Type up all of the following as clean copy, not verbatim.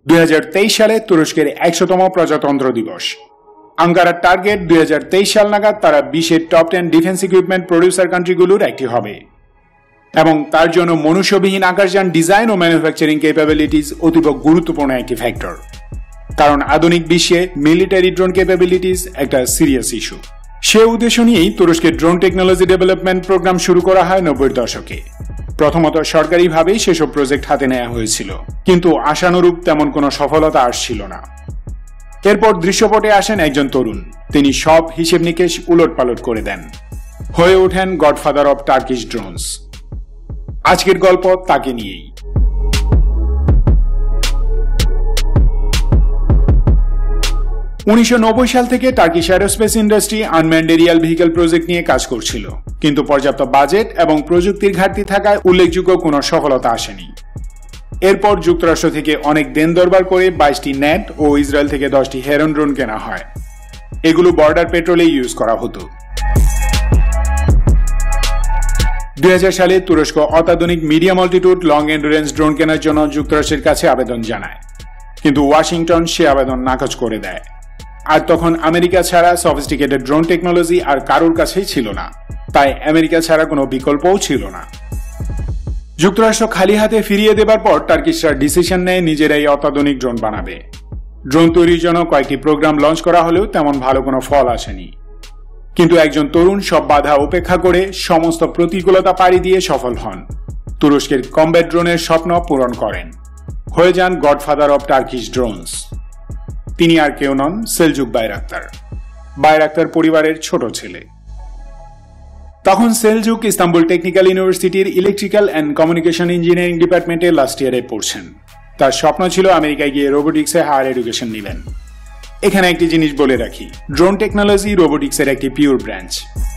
2023 সালে তুরস্কের 100তম প্রজাতন্ত্র দিবস। আঙ্কারার টার্গেট 2023 সাল নাগাদ তারা বিশ্বের টপ 10 ডিফেন্স ইকুইপমেন্ট প্রডিউসার কান্ট্রিগুলোর একটি হবে এবং তার জন্য মনুষ্যবিহীন আকাশযান ডিজাইন ও ম্যানুফ্যাকচারিং ক্যাপাবিলিটিস অতীব গুরুত্বপূর্ণ একটি ফ্যাক্টর, কারণ আধুনিক বিশ্বে মিলিটারি ড্রোন ক্যাপাবিলিটিস একটা সিরিয়াস ইস্যু। সে উদ্দেশ্য নিয়েই তুরস্কের ড্রোন টেকনোলজি ডেভেলপমেন্ট প্রোগ্রাম শুরু করা হয় 90-এর দশকে। প্রথমত সরকারিভাবেই সেসব প্রজেক্ট হাতে নেওয়া হয়েছিল, কিন্তু আশানুরূপ তেমন কোনো সফলতা আসছিল না। এরপর দৃশ্যপটে আসেন একজন তরুণ, তিনি সব হিসেব নিকেশ উলটপালট করে দেন, হয়ে ওঠেন গডফাদার অব টার্কিশ ড্রোনস। আজকের গল্প তাকে নিয়েই। 1990 সাল থেকে Turkish aerospace industry unmanned aerial vehicle project নিয়ে কাজ করছিল, কিন্তু পর্যাপ্ত বাজেট এবং প্রযুক্তির ঘাটতি থাকায় উল্লেখযোগ্য কোনো সফলতা আসেনি। এরপর যুক্তরাষ্ট্র থেকে অনেক দেন দরবার করে 22টি ন্যাট ও ইসরায়েল থেকে 10টি হেরন ড্রোন কেনা হয়। এগুলো বর্ডার পেট্রোলে ইউজ করা হতো। 2000 সালে তুরস্ক অত্যাধুনিক medium altitude long endurance drone কেনার জন্য যুক্তরাষ্ট্রের কাছে আবেদন জানায়, কিন্তু ওয়াশিংটন সে আবেদন নাকচ করে দেয়। আর তখন আমেরিকা ছাড়া সফিস্টিকেটেড ড্রোন টেকনোলজি আর কারোর কাছেই ছিল না, তাই আমেরিকা ছাড়া কোনো বিকল্পও ছিল না। যুক্তরাষ্ট্র খালি হাতে ফিরিয়ে দেবার পর টার্কিশরা ডিসিশন নেয় নিজেরাই অত্যাধুনিক ড্রোন বানাবে। ড্রোন তৈরির জন্য কয়েকটি প্রোগ্রাম লঞ্চ করা হলেও তেমন ভালো কোনো ফল আসেনি, কিন্তু একজন তরুণ সব বাধা উপেক্ষা করে সমস্ত প্রতিকূলতা পাড়ি দিয়ে সফল হন, তুরস্কের কমব্যাট ড্রোনের স্বপ্ন পূরণ করেন, হয়ে যান গডফাদার অব টার্কিশ ড্রোনস। তিনি আর কেউ নন, সেলজুক বাইরাক্তার, বাইরাক্তার পরিবারের ছোট ছেলে। তখন সেলজুক ইস্তাম্বুল টেকনিক্যাল ইউনিভার্সিটির ইলেকট্রিক্যাল অ্যান্ড কমিউনিকেশন ইঞ্জিনিয়ারিং ডিপার্টমেন্টে লাস্ট ইয়ারে পড়ছেন। তার স্বপ্ন ছিল আমেরিকায় গিয়ে রোবোটিক্সে হায়ার এডুকেশন নেবেন। এখানে একটি জিনিস বলে রাখি, ড্রোন টেকনোলজি রোবোটিক্সের একটি পিওর ব্রাঞ্চ।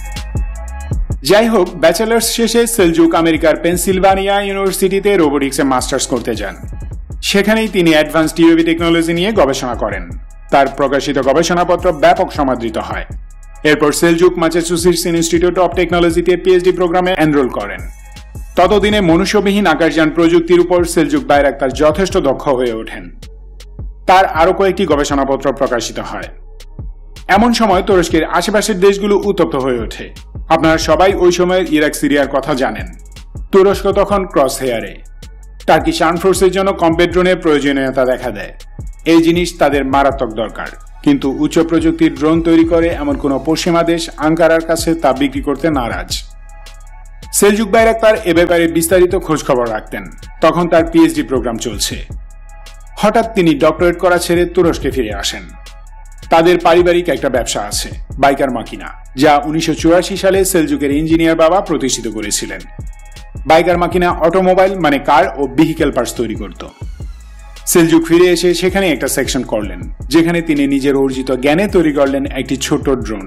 যাই হোক, ব্যাচেলার্স শেষে সেলজুক আমেরিকার পেনসিলভানিয়া ইউনিভার্সিটিতে রোবোটিক্সে মাস্টার্স করতে যান। সেখানেই তিনি অ্যাডভান্সড ইউএভি টেকনোলজি নিয়ে গবেষণা করেন। তার প্রকাশিত গবেষণাপত্র ব্যাপক সমাদৃত হয়। এরপর সেলজুক ম্যাসাচুসেটস ইনস্টিটিউট অব টেকনোলজিতে পিএইচডি প্রোগ্রামে এনরোল করেন। ততদিনে মনুষ্যবিহীন আকাশযান প্রযুক্তির উপর সেলজুক বাইরাক্তার যথেষ্ট দক্ষ হয়ে ওঠেন। তার আরও কয়েকটি গবেষণাপত্র প্রকাশিত হয়। এমন সময় তুরস্কের আশেপাশের দেশগুলো উত্তপ্ত হয়ে ওঠে। আপনারা সবাই ওই সময়ের ইরাক সিরিয়ার কথা জানেন। তুরস্ক তখন ক্রস হেয়ারে। টার্কিশ আর্ম ফোর্সের জন্য কমব্যাট ড্রোনের প্রয়োজনীয়তা দেখা দেয়। এই জিনিস তাদের মারাত্মক দরকার, কিন্তু উচ্চ প্রযুক্তির ড্রোন তৈরি করে এমন কোনো পশ্চিমা দেশ আঙ্কারার কাছে তা বিক্রি করতে নারাজ। সেলজুক বাইরাক্তার এ ব্যাপারে বিস্তারিত খোঁজখবর রাখতেন। তখন তার পিএইচডি প্রোগ্রাম চলছে। হঠাৎ তিনি ডক্টরেট করা ছেড়ে তুরস্কে ফিরে আসেন। তাদের পারিবারিক একটা ব্যবসা আছে, বাইকার মাকিনা, যা 1984 সালে সেলজুকের ইঞ্জিনিয়ার বাবা প্রতিষ্ঠিত করেছিলেন। বাইকার মাকিনা অটোমোবাইল মানে কার ও ভেহিক্যাল পার্টস তৈরি করত। সেলজুক ফিরে এসে সেখানে একটা সেকশন করলেন, যেখানে তিনি নিজের অর্জিত জ্ঞানে তৈরি করলেন একটি ছোট ড্রোন।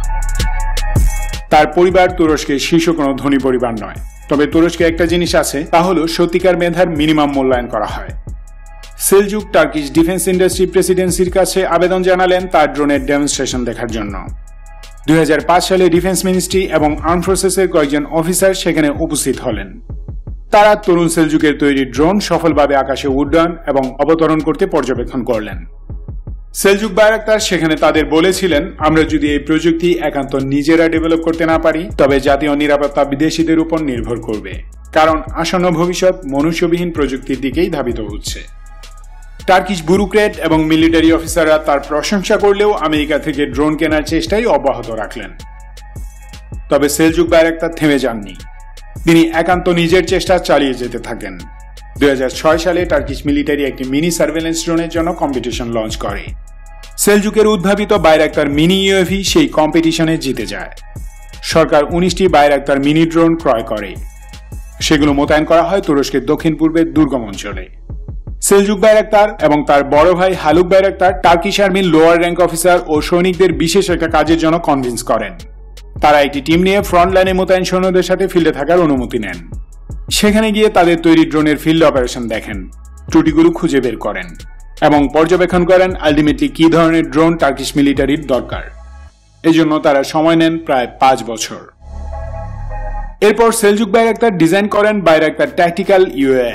তার পরিবার তুরস্কের শীর্ষ কোনো ধনী পরিবার নয়, তবে তুরস্কে একটা জিনিস আছে, তা হলো সত্যিকার মেধার মিনিমাম মূল্যায়ন করা হয়। সেলজুক টার্কিশ ডিফেন্স ইন্ডাস্ট্রি প্রেসিডেন্সির কাছে আবেদন জানালেন তার ড্রোনের ডেমনস্ট্রেশন দেখার জন্য। 2005 সালে ডিফেন্স মিনিস্ট্রি এবং আর্ম ফোর্সেসের কয়েকজন অফিসার সেখানে উপস্থিত হলেন। তারা তরুণ সেলজুকের তৈরি ড্রোন সফলভাবে আকাশে উড্ডয়ন এবং অবতরণ করতে পর্যবেক্ষণ করলেন। সেলজুক বাইরাক্তার সেখানে তাদের বলেছিলেন, আমরা যদি এই প্রযুক্তি একান্ত নিজেরা ডেভেলপ করতে না পারি, তবে জাতীয় নিরাপত্তা বিদেশিদের উপর নির্ভর করবে, কারণ আসন্ন ভবিষ্যৎ মনুষ্যবিহীন প্রযুক্তির দিকেই ধাবিত হচ্ছে। টার্কিশ ব্যুরোক্র্যাট এবং মিলিটারি অফিসাররা তার প্রশংসা করলেও আমেরিকা থেকে ড্রোন কেনার চেষ্টাই অব্যাহত রাখলেন। তবে সেলজুক বাইরাক্তার থেমে যাননি। তিনি একান্ত নিজের চেষ্টা চালিয়ে যেতে থাকেন। 2006 সালে টার্কিশ মিলিটারি একটি মিনি সার্ভেলেন্স ড্রোনের জন্য কম্পিটিশন লঞ্চ করে। সেলজুকের উদ্ভাবিত বাইরাক্তার মিনি ইউএভি সেই কম্পিটিশনে জিতে যায়। সরকার 19টি বাইরাক্তার মিনি ড্রোন ক্রয় করে। সেগুলো মোতায়েন করা হয় তুরস্কের দক্ষিণ পূর্বের দুর্গম অঞ্চলে। সেলজুক বাইরাক্তার এবং তার বড় ভাই হালুক বাইরাক্তার টার্কিশ আর্মির লোয়ার র্যাঙ্ক অফিসার ও সৈনিকদের বিশেষ একটা কাজের জন্য কনভিন্স করেন। তারা একটি টিম নিয়ে ফ্রন্ট লাইনে মোতায়েন সৈন্যদের সাথে ফিল্ডে থাকার অনুমতি নেন। সেখানে গিয়ে তাদের তৈরি ড্রোনের ফিল্ড অপারেশন দেখেন, ত্রুটিগুলো খুঁজে বের করেন এবং পর্যবেক্ষণ করেন আলটিমেটলি কি ধরনের ড্রোন টার্কিশ মিলিটারির দরকার। এজন্য তারা সময় নেন প্রায় 5 বছর। এরপর সেলজুক বাইরাক্তার ডিজাইন করেন বাইরাক্তার ট্যাকটিক্যাল ইউএস,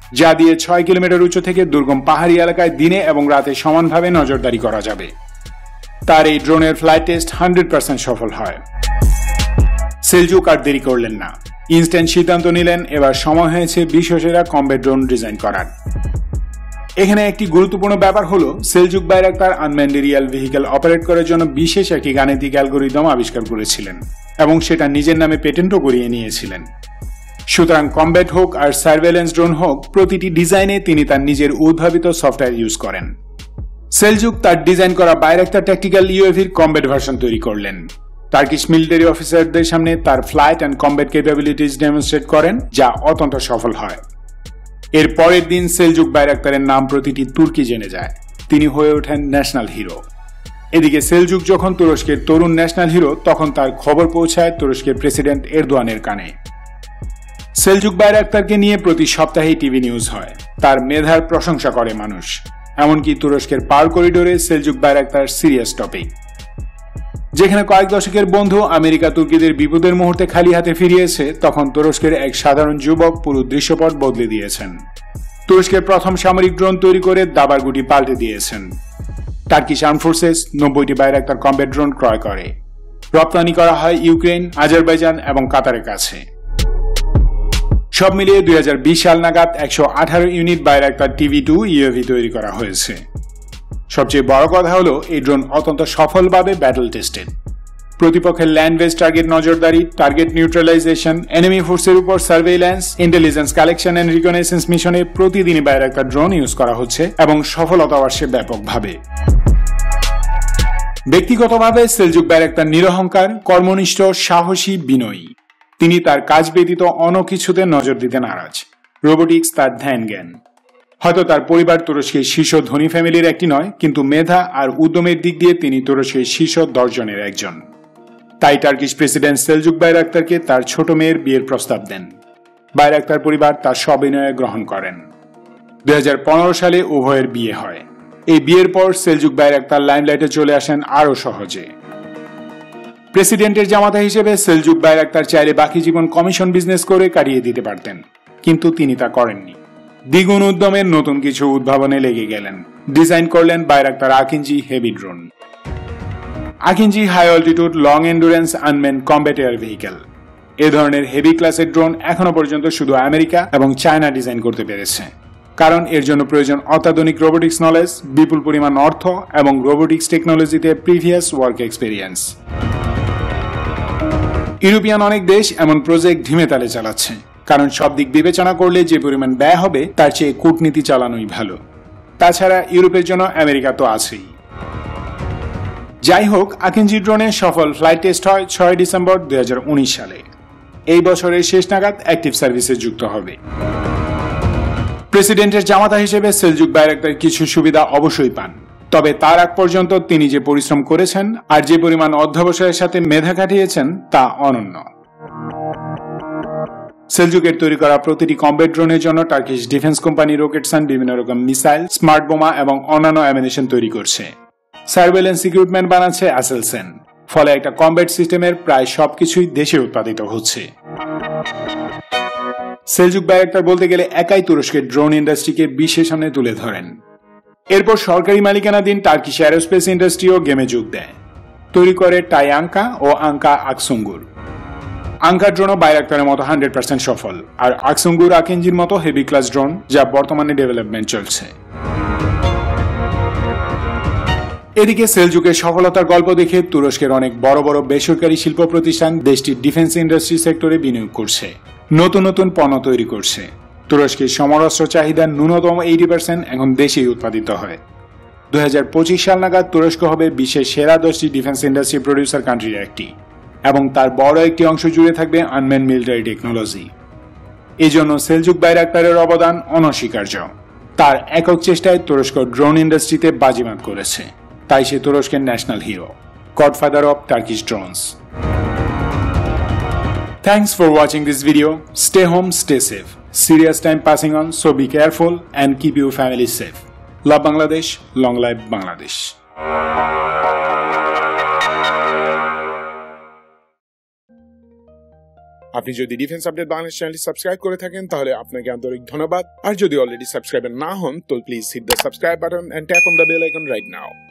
যা দিয়ে 6 কিলোমিটার উঁচু থেকে দুর্গম পাহাড়ি এলাকায় দিনে এবং রাতে সমানভাবে নজরদারি করা যাবে। তার এই ড্রোনের ফ্লাইট টেস্ট 100% সফল হয়। সেলজুক আর দেরি করলেন না, ইনস্ট্যান্ট সিদ্ধান্ত নিলেন এবার সময় হয়েছে বিশ্বসেরা কমব্যাট ড্রোন ডিজাইন করার। এখানে একটি গুরুত্বপূর্ণ ব্যাপার হলো Selcuk Bayraktar unmanned aerial vehicle operate করার জন্য বিশেষ একটি গাণিতিক অ্যালগরিদম আবিষ্কার করেছিলেন এবং সেটা নিজের নামে পেটেন্টও করিয়ে নিয়েছিলেন। সুতরাং কমব্যাট হোক আর সার্ভেলেন্স ড্রোন হোক, প্রতিটি ডিজাইনে তিনি তার নিজের উদ্ভাবিত সফটওয়্যার ইউজ করেন। সেলজুক তার ডিজাইন করা বাইরাক্তার ট্যাকটিক্যাল ইউএভির কমব্যাট ভার্সন তৈরি করলেন। টার্কিশ মিলিটারি অফিসারদের সামনে তার flight and combat capabilities demonstrate করেন, যা অত্যন্ত সফল হয়। এর পরের দিন সেলজুক বাইরাক্তারের নাম প্রতিটি তুর্কি জেনে যায়। তিনি হয়ে ওঠেন ন্যাশনাল হিরো। এদিকে সেলজুক যখন তুরস্কের তরুণ ন্যাশনাল হিরো, তখন তার খবর পৌঁছায় তুরস্কের প্রেসিডেন্ট এরদোয়ানের কানে। সেলজুক বাইরাক্তারকে নিয়ে প্রতি সপ্তাহেই টিভি নিউজ হয়। তার মেধার প্রশংসা করে মানুষ, এমনকি তুরস্কের পার করিডোরে সেলজুক বাইরাক্তার সিরিয়াস টপিক। যেখানে কয়েক দশকের বন্ধু আমেরিকা তুর্কিদের বিপদের মুহূর্তে খালি হাতে ফিরিয়েছে, তখন তুরস্কের এক সাধারণ যুবক পুরো দৃশ্যপট বদলে দিয়েছেন। তুরস্কের প্রথম সামরিক ড্রোন তৈরি করে দাবার গুটি পাল্টে দিয়েছেন। টার্কিশ আর্ম ফোর্সেস 90টি বাইরাক্তার কমব্যাট ড্রোন ক্রয় করে। রপ্তানি করা হয় ইউক্রেন, আজারবাইজান এবং কাতারের কাছে। সব মিলিয়ে 2020 সাল নাগাদ 118 ইউনিট বাইরাক্তার TV2 ইউএভি তৈরি করা হয়েছে। সবচেয়ে বড় কথা হলো এই ড্রোন অত্যন্ত সফলভাবে ব্যাটল টেস্টেড। প্রতিপক্ষের ল্যান্ড বেস টার্গেট নজরদারি, টার্গেট নিউট্রালাইজেশন, এনিমি ফোর্সের উপর surveillance, intelligence collection and recognition মিশনে প্রতিদিনই বাইরাক্তার ড্রোন ইউজ করা হচ্ছে এবং সফলতা আসছে ব্যাপকভাবে। ব্যক্তিগতভাবে সেলজুক বাইরাক্তার নিরহংকার, কর্মনিষ্ঠ, সাহসী, বিনয়ী। তিনি তার কাজ ব্যতীত অন্য কিছুতে নজর দিতে নারাজ। রোবোটিক্স তার ধ্যান জ্ঞান। হয়তো তার পরিবার তুরস্কের শীর্ষ ধনী ফ্যামিলির একটি নয়, কিন্তু মেধা আর উদ্যমের দিক দিয়ে তিনি তুরস্কের শীর্ষ 10 জনের একজন। তাই টার্কিশ প্রেসিডেন্ট সেলজুক বাইরাক্তারকে তার ছোট মেয়ের বিয়ের প্রস্তাব দেন। বাইরাক্তার পরিবার তার সবিনয়ে গ্রহণ করেন। 2015 সালে উভয়ের বিয়ে হয়। এই বিয়ের পর সেলজুক বাইরাক্তার লাইমলাইটে চলে আসেন আরও সহজে। প্রেসিডেন্টের জামাতা হিসেবে সেলজুক বাইরাক্তার চাইলে বাকি জীবন কমিশন বিজনেস করে কাটিয়ে দিতে পারতেন, কিন্তু তিনি তা করেননি। দ্বিগুণ উদ্যমের নতুন কিছু উদ্ভাবনে লেগে গেলেন। ডিজাইন করলেন Bayraktar Akinci heavy drone. Akinci high altitude long endurance unmanned combat air vehicle. এ ধরনের হেভি ক্লাসের ড্রোন এখনো পর্যন্ত শুধু আমেরিকা এবং চায়না ডিজাইন করতে পেরেছে, কারণ এর জন্য প্রয়োজন অত্যাধুনিক রোবোটিক্স নলেজ, বিপুল পরিমাণ অর্থ এবং রোবোটিক্স টেকনোলজিতে প্রিভিয়াস ওয়ার্ক এক্সপেরিয়েন্স। ইউরোপিয়ান অনেক দেশ এমন প্রজেক্ট ধিমে তালে চালাচ্ছে, কারণ সব দিক বিবেচনা করলে যে পরিমাণ ব্যয় হবে তার চেয়ে কূটনীতি চালানোই ভালো। তাছাড়া ইউরোপের জন্য আমেরিকা তো আছেই। যাই হোক, আকিনজি ড্রোনের সফল ফ্লাইট টেস্ট হয় 6 ডিসেম্বর 2019 সালে। এই বছরের শেষ নাগাদ অ্যাক্টিভ সার্ভিসে যুক্ত হবে। প্রেসিডেন্টের জামাতা হিসেবে সেলজুক বাইরাক্তার কিছু সুবিধা অবশ্যই পান, তবে তার আগ পর্যন্ত তিনি যে পরিশ্রম করেছেন আর যে পরিমাণ অধ্যবসায়ের সাথে মেধা খাটিয়েছেন তা অনন্য। সেলজুকের তৈরি করা প্রতিটি কমব্যাট ড্রোনের জন্য টার্কিশ ডিফেন্স কোম্পানি রকেটসান বিভিন্ন রকম মিসাইল, স্মার্ট বোমা এবং অন্যান্য অ্যামিনেশন তৈরি করছে। সার্ভেলেন্স ইকুইপমেন্ট বানাচ্ছে অ্যাসেলসেন। ফলে একটা কমব্যাট সিস্টেমের প্রায় সবকিছুই দেশে উৎপাদিত হচ্ছে। সেলজুক বাইরাক্তার বলতে গেলে একাই তুরস্কের ড্রোন ইন্ডাস্ট্রিকে বিশ্বের সামনে তুলে ধরেন। এরপর সরকারি মালিকানাধীন টার্কিশ অ্যারোস্পেস ইন্ডাস্ট্রিও গেমে যোগ দেয়। তৈরি করে টাই আঙ্কা ও আঙ্কা আকসুঙ্গুর। আঙ্কা ড্রোনও বাইরাক্তারের মতো 100% সফল, আর আকসুঙ্গুর আকিনজির মতো হেভি ক্লাস ড্রোন যা বর্তমানে ডেভেলপমেন্ট চলছে। এদিকে সেলজুকের সফলতার গল্প দেখে তুরস্কের অনেক বড় বড় বেসরকারি শিল্প প্রতিষ্ঠান দেশটির ডিফেন্স ইন্ডাস্ট্রি সেক্টরে বিনিয়োগ করছে, নতুন নতুন পণ্য তৈরি করছে। তুরস্কের সমরাস্ত্র চাহিদার ন্যূনতম 80% এখন দেশেই উৎপাদিত হয়। 2025 সাল নাগাদ তুরস্ক হবে বিশ্বের সেরা 10টি ডিফেন্স ইন্ডাস্ট্রি প্রডিউসার কান্ট্রির একটি, এবং তার বড় একটি অংশ জুড়ে থাকবে আনম্যান্ড মিলিটারি টেকনোলজি। এই জন্য সেলজুক বাইরাক্তারের অবদান অনস্বীকার্য। তার একক চেষ্টায় তুরস্ক ড্রোন ইন্ডাস্ট্রিতে বাজিমাত করেছে, তাই সে তুরস্কের national hero, godfather of Turkish drones. Thanks for watching this video. Stay home, stay safe. Serious time passing on, so be careful and keep your family safe. Love Bangladesh, long life Bangladesh. আপনি যদি defence update Bangladesh চ্যানেলটি subscribe করে থাকেন তাহলে আপনাকে আন্তরিক ধন্যবাদ। আর যদি অলরেডি সাবস্ক্রাইবার না হন তো please hit the subscribe button and tap on the bell icon right now.